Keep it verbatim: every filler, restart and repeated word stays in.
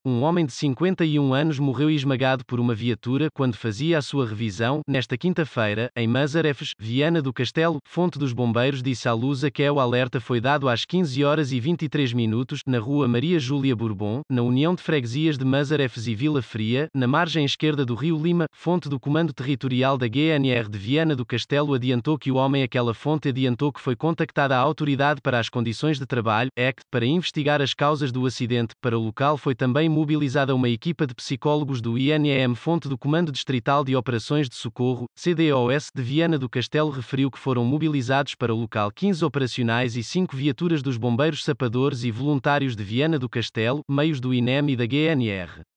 Um homem de cinquenta e um anos morreu esmagado por uma viatura quando fazia a sua revisão, nesta quinta-feira, em Mazarefes, Viana do Castelo. Fonte dos bombeiros disse à Lusa que o alerta foi dado às quinze horas e vinte e três minutos, na rua Maria Júlia Bourbon, na União de Freguesias de Mazarefes e Vila Fria, na margem esquerda do Rio Lima. Fonte do Comando Territorial da G N R de Viana do Castelo adiantou que o homem aquela fonte adiantou que foi contactada a autoridade para as condições de trabalho, A C T, para investigar as causas do acidente. Para o local foi também mobilizada uma equipa de psicólogos do I N E M. Fonte do Comando Distrital de Operações de Socorro, C D O S, de Viana do Castelo referiu que foram mobilizados para o local quinze operacionais e cinco viaturas dos bombeiros sapadores e voluntários de Viana do Castelo, meios do I N E M e da G N R.